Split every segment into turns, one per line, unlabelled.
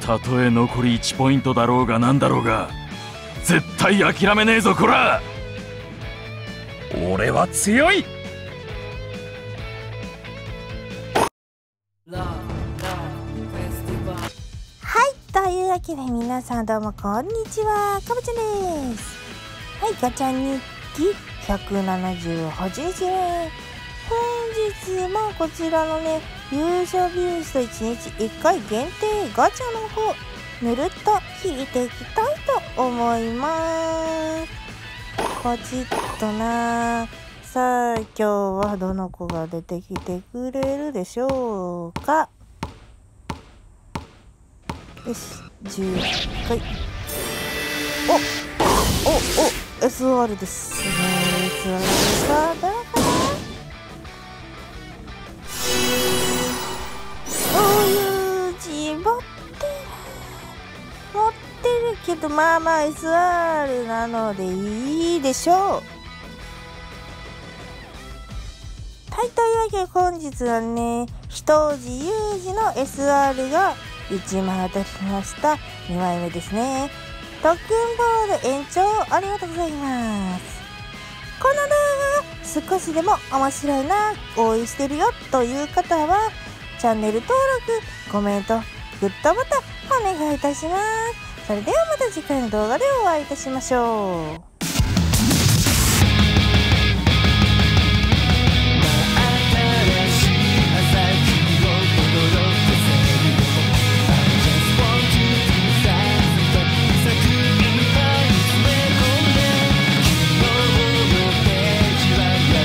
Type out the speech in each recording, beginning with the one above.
たとえ残り1ポイントだろうがなんだろうが絶対諦めねえぞこら。俺は強い。
というわけで皆さんどうもこんにちは、かぼちゃです。はい、ガチャ日記178日目。本日もこちらのね、優勝ビュースト1日1回限定ガチャの方、ぬるっと引いていきたいと思います。ポチッとな。さあ、今日はどの子が出てきてくれるでしょうか。よし、10回。SR ですね。SR さあ、どうかな。そういう字持ってるけど、まあまあ SR なのでいいでしょう。はい、というわけで本日はね、一字有事の SR が1枚当たりました。2枚目ですね。特訓ボール延長ありがとうございます。この動画が少しでも面白いな、応援してるよという方はチャンネル登録、コメント、グッドボタンお願いいたします。それではまた次回の動画でお会いいたしましょう。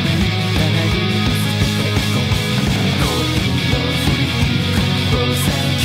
Close